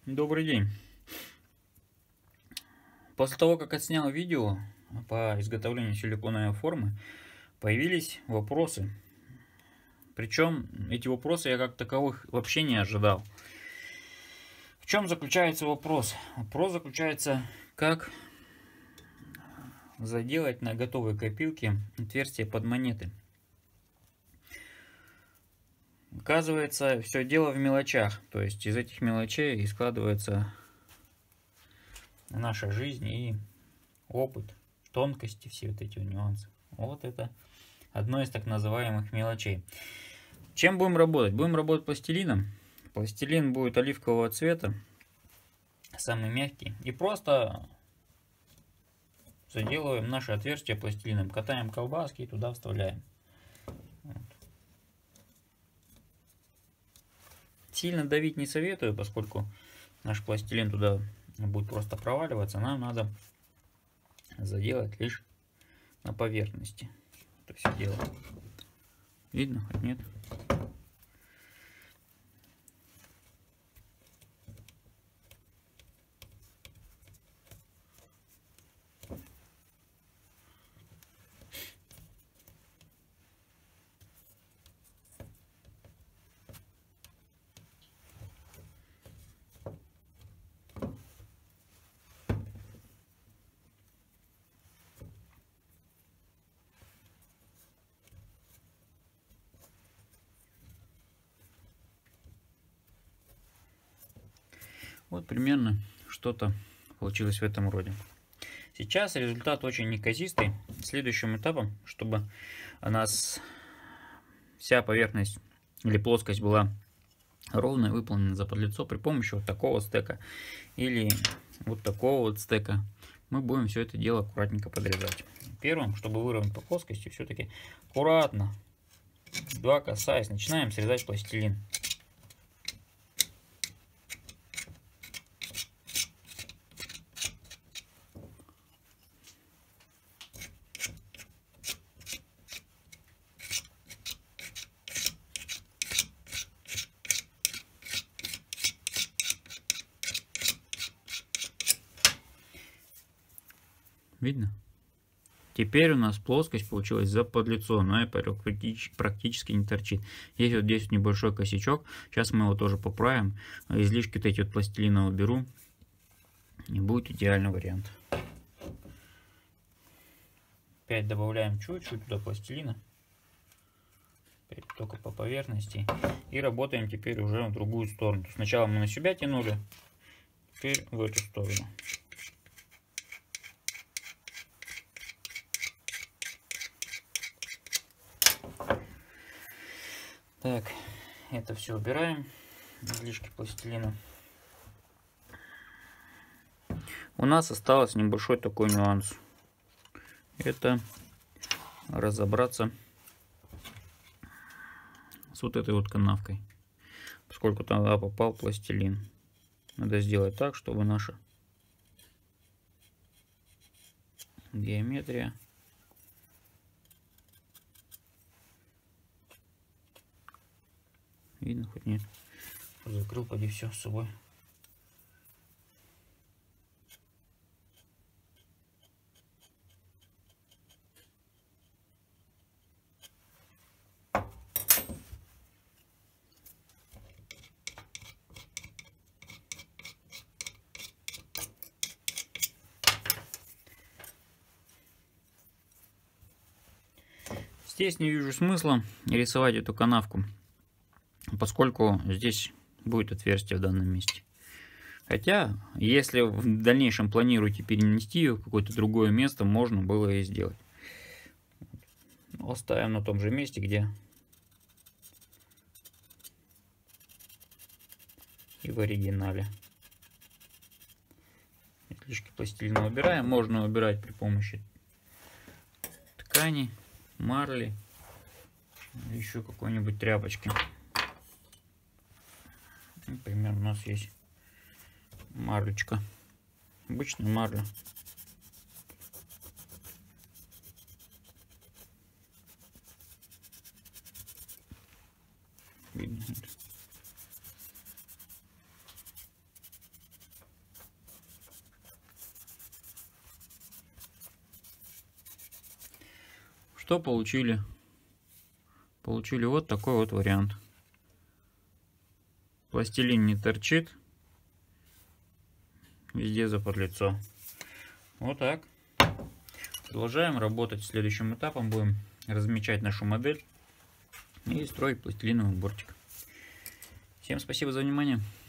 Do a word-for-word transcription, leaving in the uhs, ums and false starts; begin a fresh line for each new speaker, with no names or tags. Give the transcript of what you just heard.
Добрый день. После того, как отснял видео по изготовлению силиконовой формы, появились вопросы. Причем эти вопросы я как таковых вообще не ожидал. В чем заключается вопрос? Вопрос заключается, как заделать на готовой копилке отверстие под монеты. Оказывается, все дело в мелочах. То есть из этих мелочей и складывается наша жизнь и опыт, тонкости, все вот эти нюансы. Вот это одно из так называемых мелочей. Чем будем работать? Будем работать пластилином. Пластилин будет оливкового цвета, самый мягкий. И просто заделываем наше отверстие пластилином. Катаем колбаски и туда вставляем. Вот. Сильно давить не советую, поскольку наш пластилин туда будет просто проваливаться. Нам надо заделать лишь на поверхности. Это все дело. Видно, хоть нет? Вот примерно что-то получилось в этом роде. Сейчас результат очень неказистый. Следующим этапом, чтобы у нас вся поверхность или плоскость была ровно выполнена заподлицо при помощи вот такого стека или вот такого вот стека, мы будем все это дело аккуратненько подрезать. Первым, чтобы выровнять по плоскости, все-таки аккуратно, два касаясь, начинаем срезать пластилин. Видно? Теперь у нас плоскость получилась заподлицо, но и практически не торчит. Есть вот здесь небольшой косячок. Сейчас мы его тоже поправим. Излишки вот эти вот пластилина уберу. И будет идеальный вариант. Опять добавляем чуть-чуть туда пластилина. Опять только по поверхности. И работаем теперь уже в другую сторону. Сначала мы на себя тянули. Теперь в эту сторону. Так, это все убираем, излишки пластилина. У нас осталось небольшой такой нюанс. Это разобраться с вот этой вот канавкой. Поскольку туда попал пластилин. Надо сделать так, чтобы наша геометрия видно, хоть нет. Закрыл, поди, все с собой. Здесь не вижу смысла рисовать эту канавку, поскольку здесь будет отверстие в данном месте. Хотя, если в дальнейшем планируете перенести ее в какое-то другое место, можно было и сделать. Оставим на том же месте, где и в оригинале. Излишки пластилина убираем. Можно убирать при помощи ткани, марли, еще какой-нибудь тряпочки. Например, у нас есть марлечка, обычная марля. Видно. что получили? Получили вот такой вот вариант. Пластилин не торчит. Везде заподлицо. Вот так. Продолжаем работать. Следующим этапом будем размечать нашу модель и строить пластилиновый бортик. Всем спасибо за внимание.